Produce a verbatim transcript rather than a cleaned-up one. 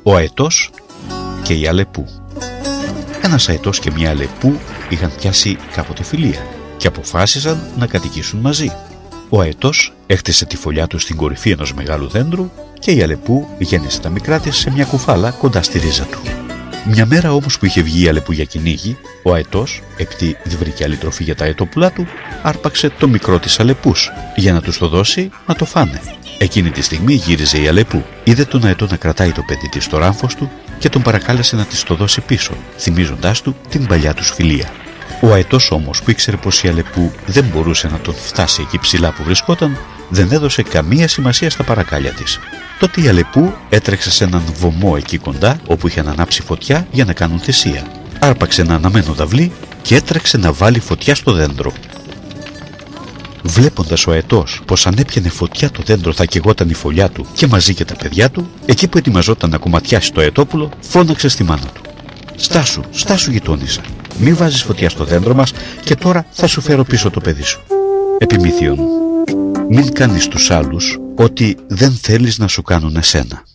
Ο αετός και η αλεπού. Ένας αετός και μια αλεπού είχαν πιάσει κάποτε φιλία και αποφάσισαν να κατοικήσουν μαζί. Ο αετός έχτισε τη φωλιά του στην κορυφή ενός μεγάλου δέντρου και η αλεπού γέννησε τα μικρά της σε μια κουφάλα κοντά στη ρίζα του. Μια μέρα όμως που είχε βγει η αλεπού για κυνήγι, ο αετός, επειδή δεν βρήκε άλλη τροφή για τα αετόπουλά του, άρπαξε το μικρό της αλεπούς για να τους το δώσει να το φάνε. Εκείνη τη στιγμή γύριζε η αλεπού, είδε τον αετό να κρατάει το παιδί της στο ράμφος του και τον παρακάλεσε να της το δώσει πίσω, θυμίζοντάς του την παλιά τους φιλία. Ο αετός όμως, που ήξερε πως η αλεπού δεν μπορούσε να τον φτάσει εκεί ψηλά που βρισκόταν, δεν έδωσε καμία σημασία στα παρακάλια της. Τότε η αλεπού έτρεξε σε έναν βωμό εκεί κοντά, όπου είχαν ανάψει φωτιά για να κάνουν θυσία. Άρπαξε ένα αναμένο δαυλί και έτρεξε να βάλει φωτιά στο δέντρο. Βλέποντας ο αετός πως αν έπιανε φωτιά το δέντρο θα καιγόταν η φωλιά του και μαζί και τα παιδιά του, εκεί που ετοιμαζόταν να κομματιάσει το αετόπουλο, φώναξε στη μάνα του. «Στάσου, στάσου γειτόνισσα, μη βάζεις φωτιά στο δέντρο μας και τώρα θα σου φέρω πίσω το παιδί σου. Επιμήθειον, μην κάνεις τους άλλους ό,τι δεν θέλεις να σου κάνουν εσένα».